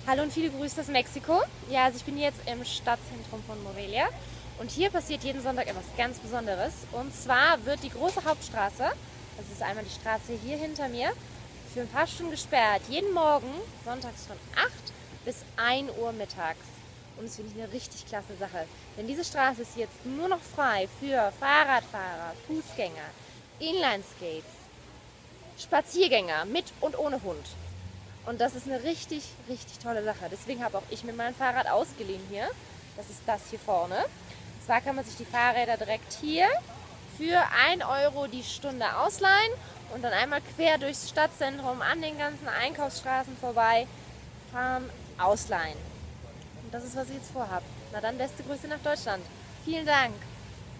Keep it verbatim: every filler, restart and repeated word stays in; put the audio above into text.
Hallo und viele Grüße aus Mexiko. Ja, also ich bin jetzt im Stadtzentrum von Morelia und hier passiert jeden Sonntag etwas ganz Besonderes. Und zwar wird die große Hauptstraße, das ist einmal die Straße hier hinter mir, für ein paar Stunden gesperrt. Jeden Morgen, sonntags von acht bis ein Uhr mittags. Und das finde ich eine richtig klasse Sache. Denn diese Straße ist jetzt nur noch frei für Fahrradfahrer, Fußgänger, Inlineskates, Spaziergänger mit und ohne Hund. Und das ist eine richtig, richtig tolle Sache. Deswegen habe auch ich mir mein Fahrrad ausgeliehen hier. Das ist das hier vorne. Und zwar kann man sich die Fahrräder direkt hier für ein Euro die Stunde ausleihen und dann einmal quer durchs Stadtzentrum an den ganzen Einkaufsstraßen vorbei fahren, ausleihen. Und das ist, was ich jetzt vorhabe. Na dann, beste Grüße nach Deutschland. Vielen Dank.